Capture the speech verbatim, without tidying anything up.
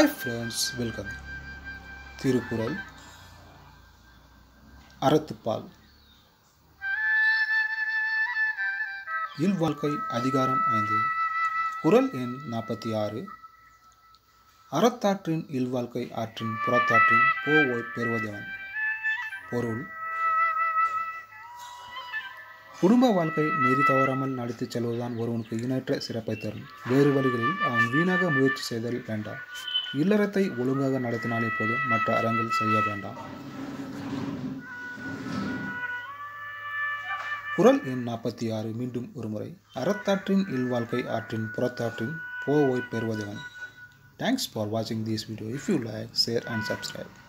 Hi friends, welcome. thirukural அறத்துப்பால் இல்வாழ்க்கை அதிகாரம் ஐந்து. குறள் எண் நாற்பத்தி ஆறு. அறத்தாற்றின் இல்வாழ்க்கை ஆற்றின் புறத்தாற்றின் போவோய் பெறுவதெவன். பொருள்: குடும்ப வாழ்க்கை நெறி தவறாமல் நடத்திச் செல்வதுதான் ஒருவனுக்கு இணையற்ற சிறப்பை தரும். வேறு வழிகளில் அவன் வீணாக முயற்சி செய்தல் வேண்டாம். இல்லறத்தை ஒழுங்காக நடத்தினாலே போதும், மற்ற அறங்கள் செய்ய வேண்டாம். குறள் எண் நாற்பத்தி ஆறு மீண்டும் ஒருமுறை. அறத்தாற்றின் இல்வாழ்க்கை ஆற்றின் புறத்தாற்றின் போவோய் பெறுவதெவன். Thanks for watching this video. If you like, share and subscribe.